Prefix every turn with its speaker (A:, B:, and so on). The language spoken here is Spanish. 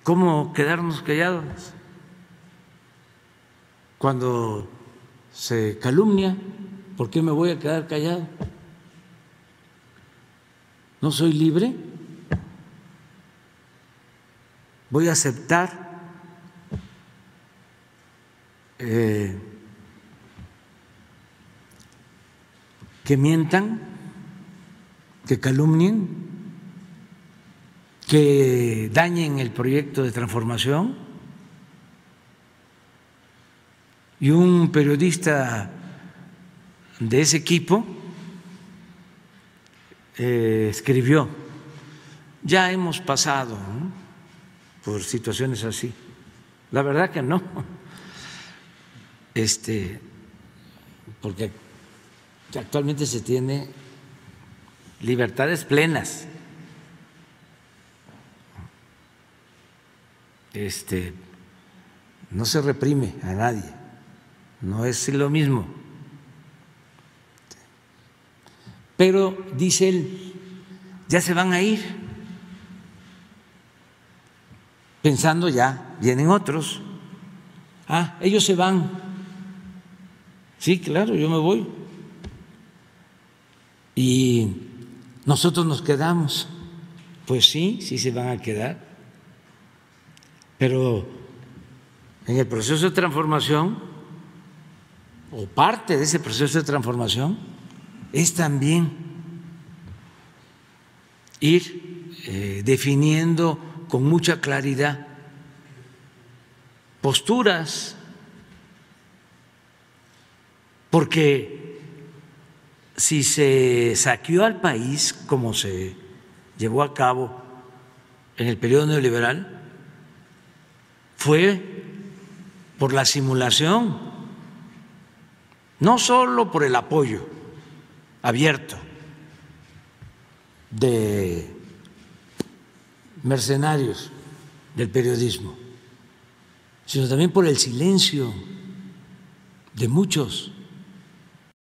A: ¿cómo quedarnos callados cuando se calumnia? ¿Por qué me voy a quedar callado? ¿No soy libre? ¿Voy a aceptar que mientan, que calumnien, que dañen el proyecto de transformación? Y un periodista de ese equipo escribió: ya hemos pasado, ¿no?, por situaciones así. La verdad que no, porque actualmente se tiene libertades plenas. No se reprime a nadie, no es lo mismo. Pero dice él, ya se van a ir, pensando ya vienen otros. Ellos se van. Sí, claro, yo me voy. Y nosotros nos quedamos. Pues sí, sí se van a quedar. Pero en el proceso de transformación, o parte de ese proceso de transformación, es también ir definiendo con mucha claridad posturas, porque si se saqueó al país como se llevó a cabo en el periodo neoliberal, fue por la simulación, no solo por el apoyo abierto de mercenarios del periodismo, sino también por el silencio de muchos.